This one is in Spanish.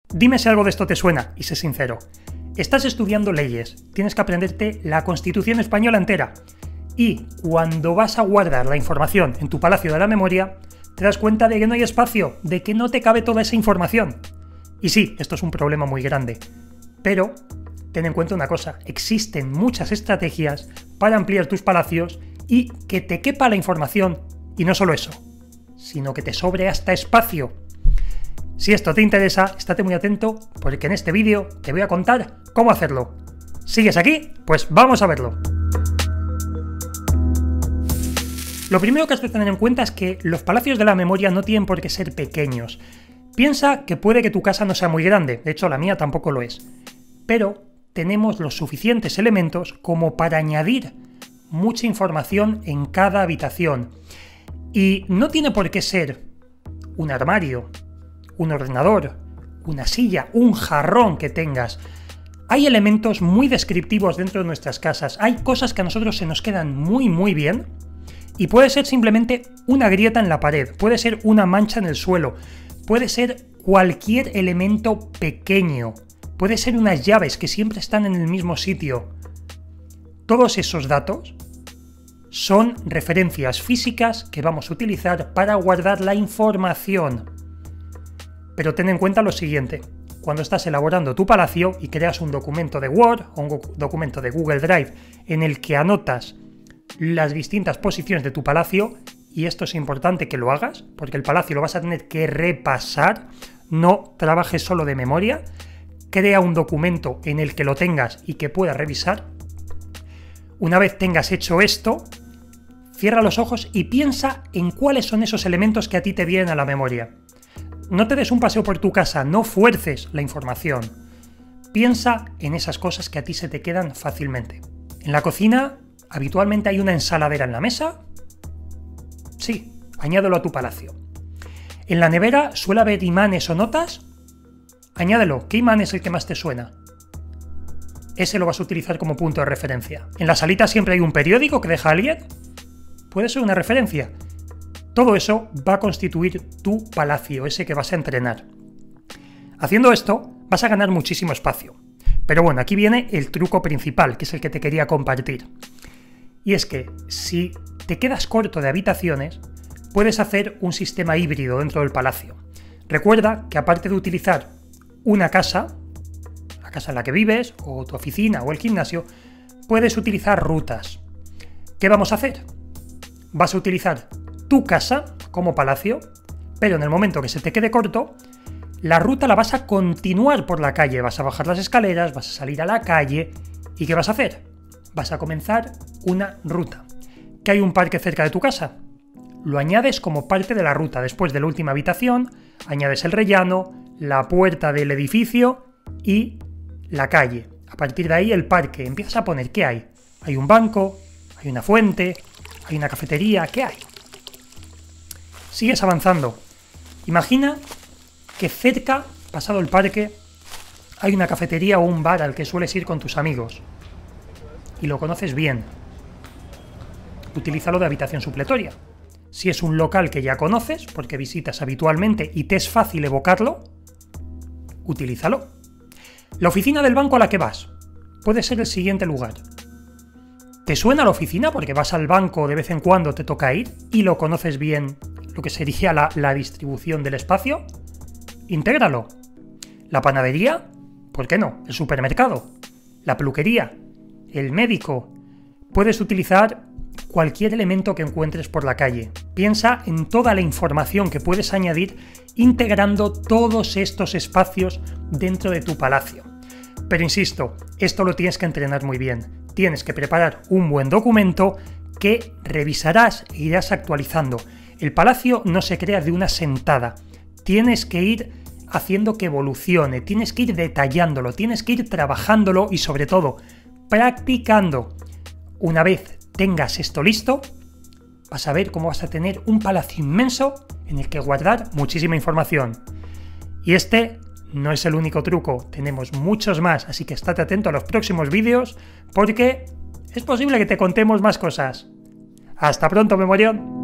Dime si algo de esto te suena, y sé sincero. Estás estudiando leyes, tienes que aprenderte la Constitución española entera, y cuando vas a guardar la información en tu palacio de la memoria, te das cuenta de que no hay espacio, de que no te cabe toda esa información. Y sí, esto es un problema muy grande, pero ten en cuenta una cosa, existen muchas estrategias para ampliar tus palacios y que te quepa la información, y no solo eso, sino que te sobre hasta espacio. Si esto te interesa, estate muy atento porque en este vídeo te voy a contar cómo hacerlo. ¿Sigues aquí? Pues vamos a verlo. Lo primero que has de tener en cuenta es que los palacios de la memoria no tienen por qué ser pequeños. Piensa que puede que tu casa no sea muy grande, de hecho la mía tampoco lo es, pero tenemos los suficientes elementos como para añadir mucha información en cada habitación. Y no tiene por qué ser un armario, un ordenador, una silla, un jarrón que tengas. Hay elementos muy descriptivos dentro de nuestras casas, hay cosas que a nosotros se nos quedan muy bien, y puede ser simplemente una grieta en la pared, puede ser una mancha en el suelo, puede ser cualquier elemento pequeño, puede ser unas llaves que siempre están en el mismo sitio. Todos esos datos son referencias físicas que vamos a utilizar para guardar la información. Pero ten en cuenta lo siguiente, cuando estás elaborando tu palacio y creas un documento de Word o un documento de Google Drive en el que anotas las distintas posiciones de tu palacio, y esto es importante que lo hagas, porque el palacio lo vas a tener que repasar, no trabajes solo de memoria, crea un documento en el que lo tengas y que puedas revisar. Una vez tengas hecho esto, cierra los ojos y piensa en cuáles son esos elementos que a ti te vienen a la memoria. No te des un paseo por tu casa, no fuerces la información. Piensa en esas cosas que a ti se te quedan fácilmente. En la cocina, habitualmente hay una ensaladera en la mesa. Sí, añádelo a tu palacio. En la nevera suele haber imanes o notas. Añádelo. ¿Qué imán es el que más te suena? Ese lo vas a utilizar como punto de referencia. En la salita siempre hay un periódico que deja alguien. Puede ser una referencia. Todo eso va a constituir tu palacio, ese que vas a entrenar. Haciendo esto, vas a ganar muchísimo espacio. Pero bueno, aquí viene el truco principal, que es el que te quería compartir. Y es que, si te quedas corto de habitaciones, puedes hacer un sistema híbrido dentro del palacio. Recuerda que aparte de utilizar una casa, la casa en la que vives, o tu oficina, o el gimnasio, puedes utilizar rutas. ¿Qué vamos a hacer? Vas a utilizar tu casa como palacio, pero en el momento que se te quede corto, la ruta la vas a continuar por la calle, vas a bajar las escaleras, vas a salir a la calle, ¿y qué vas a hacer? Vas a comenzar una ruta. ¿Que hay un parque cerca de tu casa? Lo añades como parte de la ruta. Después de la última habitación, añades el rellano, la puerta del edificio y la calle. A partir de ahí el parque. Empiezas a poner ¿qué hay? Hay un banco, hay una fuente, hay una cafetería, ¿qué hay? Sigues avanzando. Imagina que cerca, pasado el parque, hay una cafetería o un bar al que sueles ir con tus amigos. Y lo conoces bien. Utilízalo de habitación supletoria. Si es un local que ya conoces, porque visitas habitualmente y te es fácil evocarlo, utilízalo. La oficina del banco a la que vas puede ser el siguiente lugar. ¿Te suena la oficina porque vas al banco de vez en cuando, te toca ir y lo conoces bien, lo que sería la distribución del espacio? Intégralo. La panadería, ¿por qué no? El supermercado, la peluquería, el médico. Puedes utilizar cualquier elemento que encuentres por la calle. Piensa en toda la información que puedes añadir integrando todos estos espacios dentro de tu palacio. Pero insisto, esto lo tienes que entrenar muy bien. Tienes que preparar un buen documento que revisarás e irás actualizando. El palacio no se crea de una sentada. Tienes que ir haciendo que evolucione, tienes que ir detallándolo, tienes que ir trabajándolo y sobre todo practicando. Una vez tengas esto listo, vas a ver cómo vas a tener un palacio inmenso en el que guardar muchísima información. Y este no es el único truco, tenemos muchos más, así que estate atento a los próximos vídeos porque es posible que te contemos más cosas. ¡Hasta pronto, Memorión!